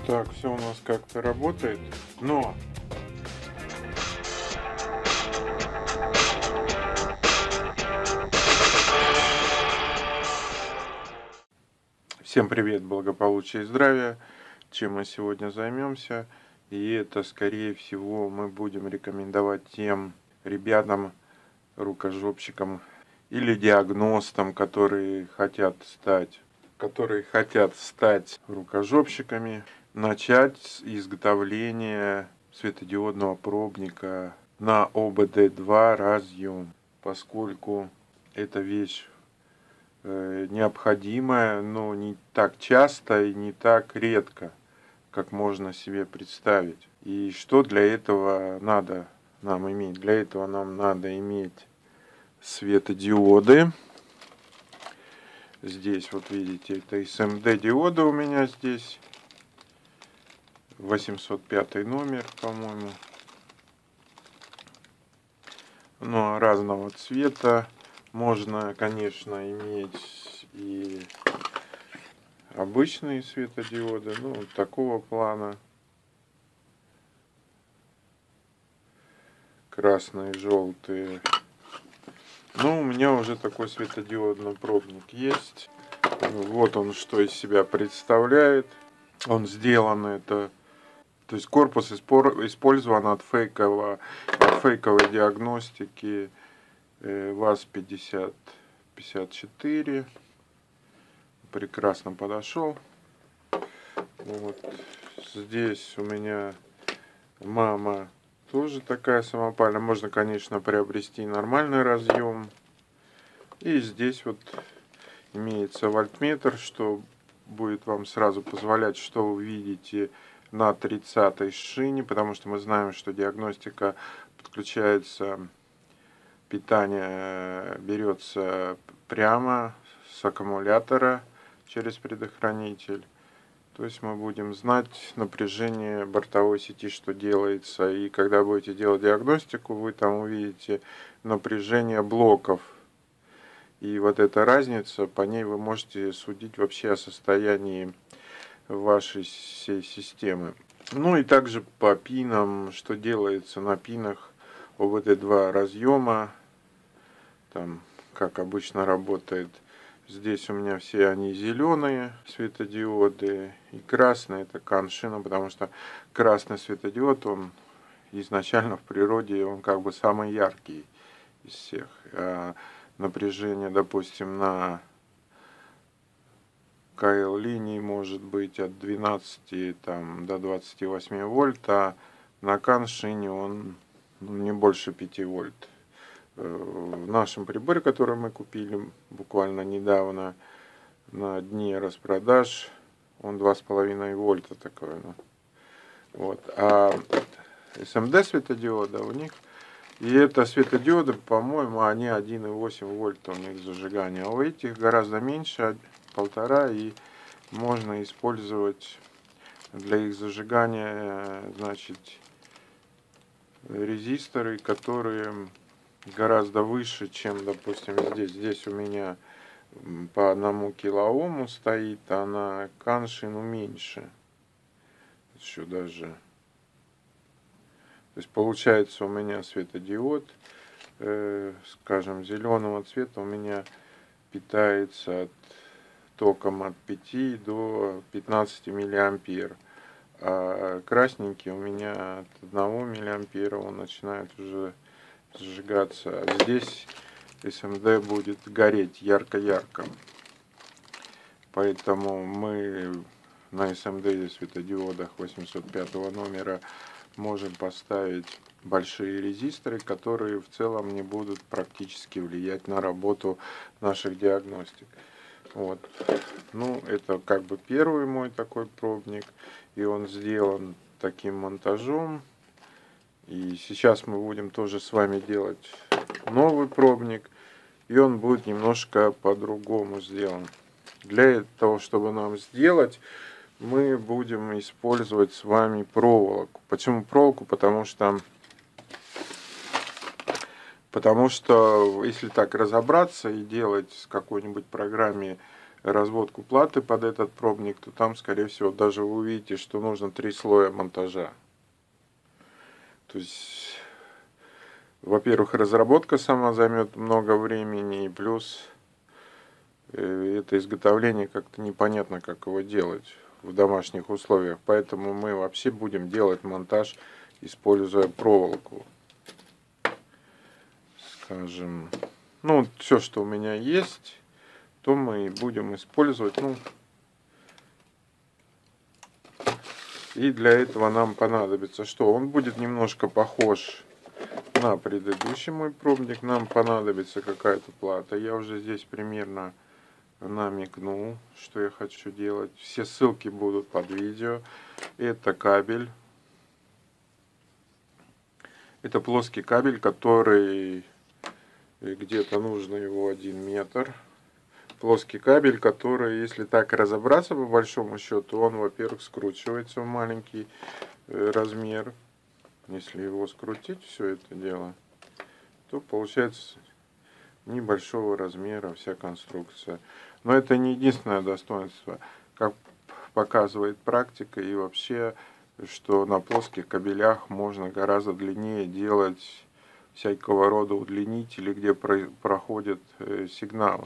Так, все у нас как-то работает, но всем привет, благополучия и здравия. Чем мы сегодня займемся? И это, скорее всего, мы будем рекомендовать тем ребятам, рукожопщикам или диагностам, которые хотят стать рукожопщиками, начать с изготовления светодиодного пробника на ОБД2 разъем, поскольку эта вещь необходимая, но не так часто и не так редко, как можно себе представить. И что для этого надо нам иметь? Для этого нам надо иметь светодиоды. Здесь вот видите, это SMD диоды у меня здесь. 805 номер, по-моему. Ну, разного цвета. Можно, конечно, иметь и обычные светодиоды, ну, вот такого плана. Красные, желтые. Ну, у меня уже такой светодиодный пробник есть. Вот он что из себя представляет. Он сделан, то есть корпус использован от фейковой диагностики ВАЗ-5054. Прекрасно подошел. Вот. Здесь у меня мама тоже такая самопальная. Можно, конечно, приобрести нормальный разъем. И здесь вот имеется вольтметр, что будет вам сразу позволять, что вы видите на 30-й шине, потому что мы знаем, что диагностика подключается, питание берется прямо с аккумулятора через предохранитель. То есть мы будем знать напряжение бортовой сети, что делается. И когда будете делать диагностику, вы там увидите напряжение блоков. И вот эта разница, по ней вы можете судить вообще о состоянии вашей всей системы. Ну и также по пинам, что делается на пинах ОБД2 разъема. Там, как обычно, работает. Здесь у меня все они зеленые светодиоды, и красный это каншина, потому что красный светодиод, он изначально в природе, он как бы самый яркий из всех. Напряжение, допустим, на КЛ линии может быть от 12 там, до 28 вольт, а на каншине он не больше 5 вольт. В нашем приборе, который мы купили буквально недавно на дне распродаж, он 2,5 вольта такой. Ну. Вот. А SMD светодиода у них, и это светодиоды, по-моему, они 1,8 вольта у них зажигание, а у этих гораздо меньше, 1,5, и можно использовать для их зажигания, значит, резисторы, которые гораздо выше, чем, допустим, здесь. Здесь у меня по 1 килоому стоит, а на каншину меньше. Еще даже. То есть получается у меня светодиод, скажем, зеленого цвета у меня питается током от 5 до 15 миллиампер. А красненький у меня от 1 миллиампера он начинает уже зажигаться. А здесь SMD будет гореть ярко-ярко. Поэтому мы на SMD светодиодах 805 номера можем поставить большие резисторы, которые в целом не будут практически влиять на работу наших диагностик. Вот. Ну, это как бы первый мой такой пробник, и он сделан таким монтажом. И сейчас мы будем тоже с вами делать новый пробник, и он будет немножко по-другому сделан. Для того, чтобы нам сделать, мы будем использовать с вами проволоку. Почему проволоку? Потому что если так разобраться и делать в какой-нибудь программе разводку платы под этот пробник, то там, скорее всего, даже вы увидите, что нужно 3 слоя монтажа. То есть, во-первых, разработка сама займет много времени, и плюс это изготовление как-то непонятно, как его делать в домашних условиях. Поэтому мы вообще будем делать монтаж, используя проволоку. Скажем, ну, все, что у меня есть, то мы и будем использовать. Ну, и для этого нам понадобится что? Он будет немножко похож на предыдущий мой пробник. Нам понадобится какая-то плата. Я уже здесь примерно намекнул, что я хочу делать. Все ссылки будут под видео. Это кабель. Это плоский кабель, который где-то нужно его 1 метр. Плоский кабель, который, если так разобраться по большому счету, он, во-первых, скручивается в маленький размер. Если его скрутить, все это дело, то получается небольшого размера вся конструкция. Но это не единственное достоинство, как показывает практика и вообще, что на плоских кабелях можно гораздо длиннее делать всякого рода удлинители, где проходят сигналы.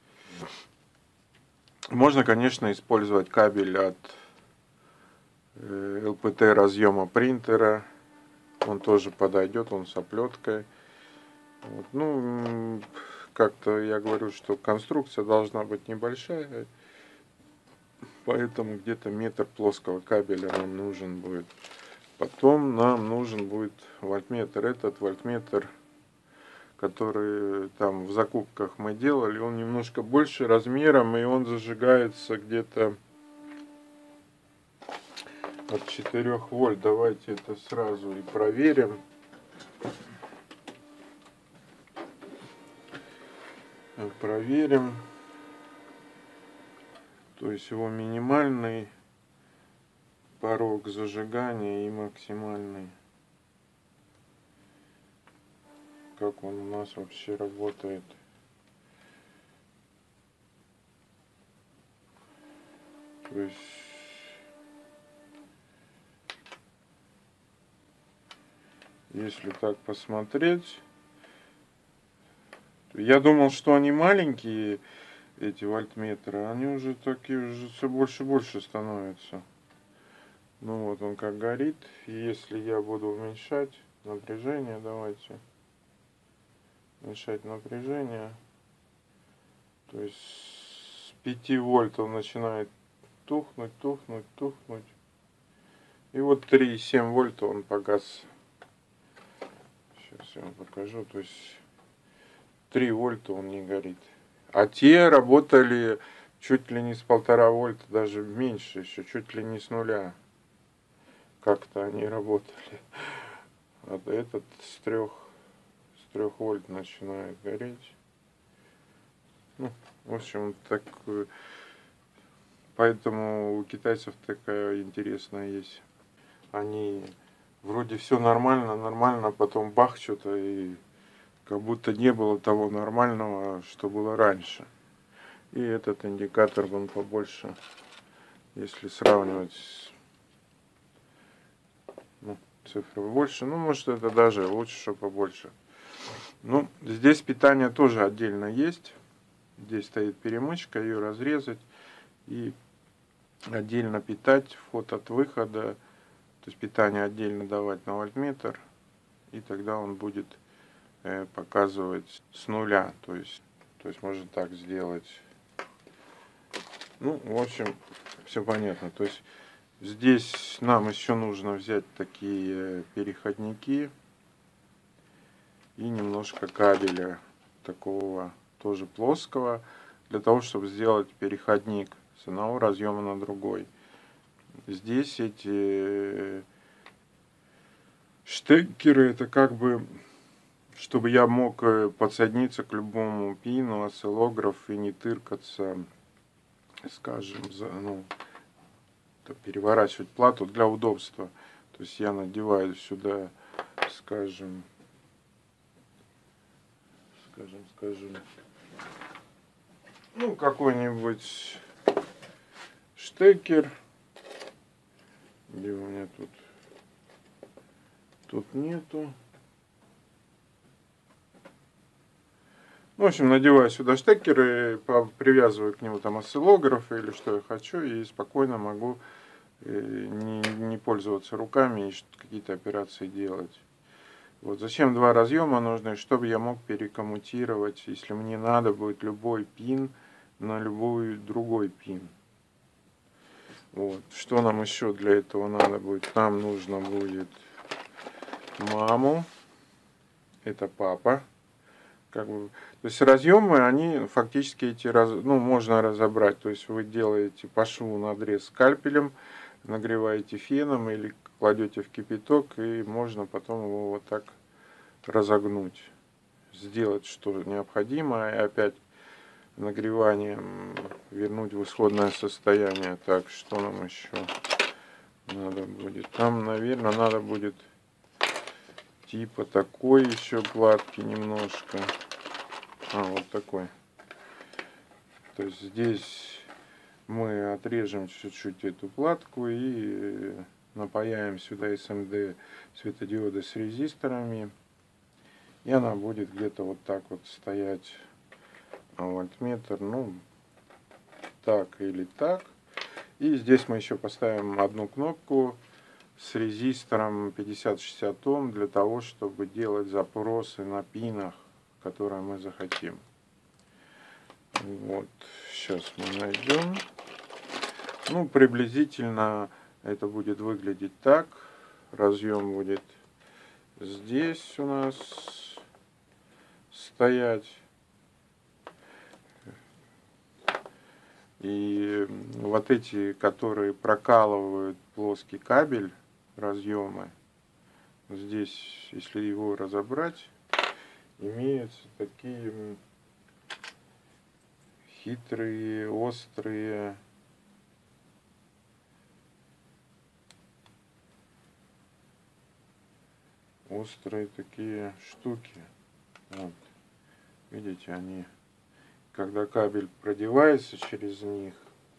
Можно, конечно, использовать кабель от ЛПТ разъема принтера. Он тоже подойдет, он с оплеткой. Вот. Ну, как-то я говорю, что конструкция должна быть небольшая, поэтому где-то метр плоского кабеля нам нужен будет. Потом нам нужен будет вольтметр. Этот вольтметр, который там в закупках мы делали, он немножко больше размером, и он зажигается где-то от 4 вольт. Давайте это сразу и проверим. То есть его минимальный порог зажигания и максимальный. Как он у нас вообще работает. То есть если так посмотреть, я думал, что они маленькие, эти вольтметры, они уже такие, уже все больше и больше становятся. Ну вот он как горит. И если я буду уменьшать напряжение, давайте уменьшать напряжение, то есть с 5 вольт он начинает тухнуть. И вот 3,7 вольта он погас. Сейчас я вам покажу. То есть 3 вольта он не горит. А те работали чуть ли не с 1,5 вольта, даже меньше еще, чуть ли не с нуля. Как-то они работали. А этот с 3 вольт начинает гореть. Ну, в общем, так. Поэтому у китайцев такая интересная есть. Они вроде все нормально, а потом бах, что-то, и как будто не было того нормального, что было раньше. И этот индикатор он побольше, если сравнивать, ну, цифры больше, ну, может, это даже лучше, что побольше. Ну, здесь питание тоже отдельно есть. Здесь стоит перемычка, ее разрезать и отдельно питать, вход от выхода. То есть питание отдельно давать на вольтметр, и тогда он будет показывать с нуля. То есть можно так сделать. Ну, в общем, все понятно. То есть здесь нам еще нужно взять такие переходники и немножко кабеля такого тоже плоского, для того, чтобы сделать переходник с одного разъема на другой. Здесь эти штекеры, это как бы, чтобы я мог подсоединиться к любому пину, осциллограф, и не тыркаться, скажем, переворачивать плату для удобства. То есть я надеваю сюда, скажем, Ну, какой-нибудь штекер. Где у меня тут? Тут нету. В общем, надеваю сюда штекеры, привязываю к нему там осциллограф или что я хочу, и спокойно могу не пользоваться руками и какие-то операции делать. Вот зачем два разъема нужны, чтобы я мог перекоммутировать, если мне надо будет любой пин на любой другой пин. Вот. Что нам еще для этого надо будет? Нам нужно будет маму, это папа. Как бы, то есть разъемы, они фактически можно разобрать. То есть вы делаете по шву надрез скальпелем, нагреваете феном или кладете в кипяток, и можно потом его вот так разогнуть. Сделать, что необходимо, и опять нагреванием вернуть в исходное состояние. Так, что нам еще надо будет? Нам, наверное, надо будет типа такой еще гладкий немножко. Вот такой. То есть здесь мы отрежем чуть-чуть эту платку и напаяем сюда SMD светодиоды с резисторами. И она будет где-то вот так вот стоять вольтметр, ну так или так. И здесь мы еще поставим одну кнопку с резистором 50-60 Ом для того, чтобы делать запросы на пинах, которые мы захотим. Вот, сейчас мы найдем. Ну, приблизительно это будет выглядеть так. Разъем будет здесь у нас стоять. И вот эти, которые прокалывают плоский кабель, разъемы, здесь, если его разобрать, имеются такие хитрые, острые такие штуки. Вот. Видите, они, когда кабель продевается через них,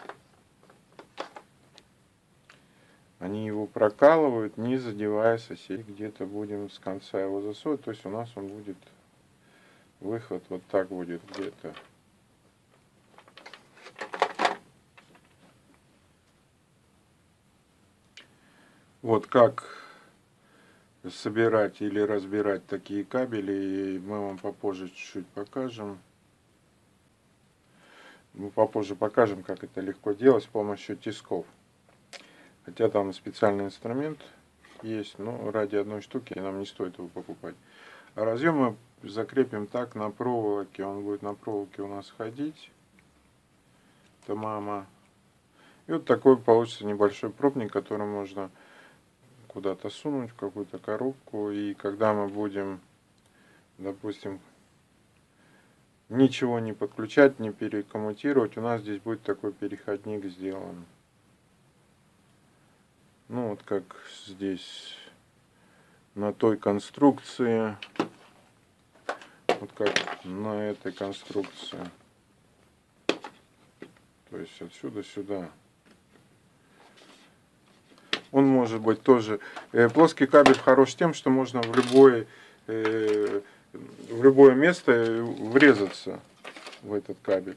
они его прокалывают, не задевая соседей. Где-то будем с конца его засовывать. То есть у нас он будет, выход вот так будет где-то. Вот как собирать или разбирать такие кабели, мы вам попозже чуть-чуть покажем. Мы попозже покажем, как это легко делать с помощью тисков. Хотя там специальный инструмент есть, но ради одной штуки нам не стоит его покупать. А разъем мы закрепим так на проволоке. Он будет на проволоке у нас ходить. Это мама. И вот такой получится небольшой пробник, который можно куда-то сунуть в какую-то коробку. И когда мы будем, допустим, ничего не подключать, не перекоммутировать, у нас здесь будет такой переходник сделан. Ну вот как здесь на той конструкции, вот как на этой конструкции. То есть отсюда сюда. Он может быть тоже. Плоский кабель хорош тем, что можно в любое место врезаться в этот кабель.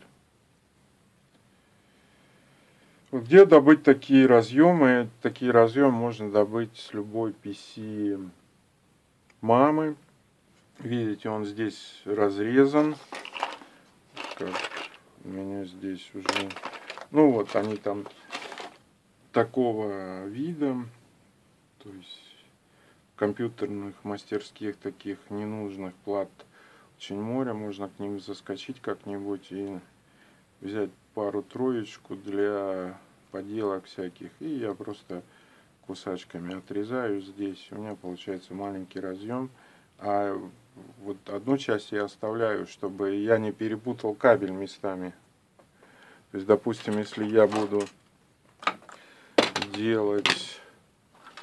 Где добыть такие разъемы? Такие разъемы можно добыть с любой PC мамы. Видите, он здесь разрезан. Как у меня здесь уже. Ну вот они там такого вида. То есть компьютерных мастерских таких ненужных плат очень море. Можно к ним заскочить как-нибудь и взять пару-троечку для поделок всяких. И я просто кусачками отрезаю здесь. У меня получается маленький разъем. А вот одну часть я оставляю, чтобы я не перепутал кабель местами. То есть, допустим, если я буду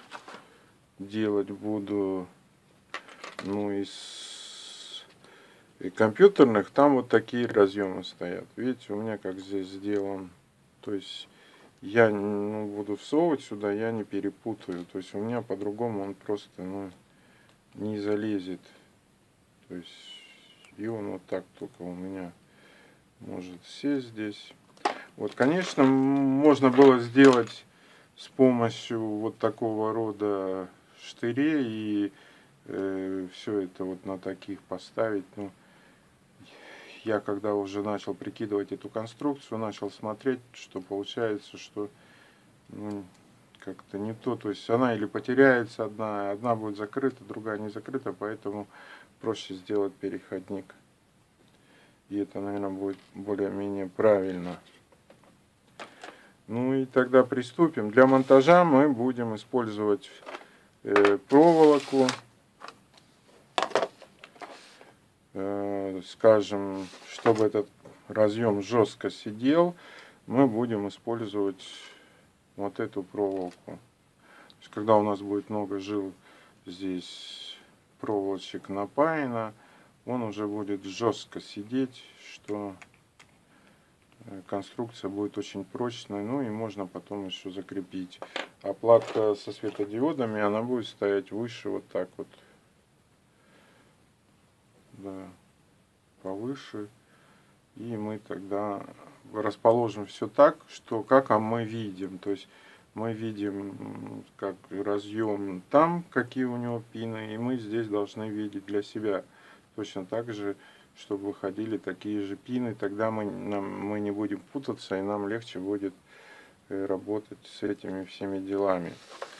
делать буду, ну, из И компьютерных там вот такие разъемы стоят. Видите, у меня как здесь сделан. То есть я буду всовывать сюда, я не перепутаю. То есть у меня по-другому он просто не залезет. То есть и он вот так только у меня может сесть здесь. Вот, конечно, можно было сделать с помощью вот такого рода штырей и все это вот на таких поставить. Ну, я когда уже начал прикидывать эту конструкцию, начал смотреть, что получается, что как-то не то. То есть она или потеряется одна будет закрыта, другая не закрыта, поэтому проще сделать переходник. И это, наверное, будет более-менее правильно. Ну и тогда приступим. Для монтажа мы будем использовать проволоку. Скажем, чтобы этот разъем жестко сидел, мы будем использовать вот эту проволоку. То есть, когда у нас будет много жил здесь проволочек напаяно, он уже будет жестко сидеть, что конструкция будет очень прочной, ну и можно потом еще закрепить. А платка со светодиодами, она будет стоять выше вот так вот. Да, повыше. И мы тогда расположим все так, что как мы видим. То есть мы видим как разъем там, какие у него пины, и мы здесь должны видеть для себя точно так же, чтобы выходили такие же пины. Тогда мы не будем путаться, и нам легче будет работать с этими всеми делами.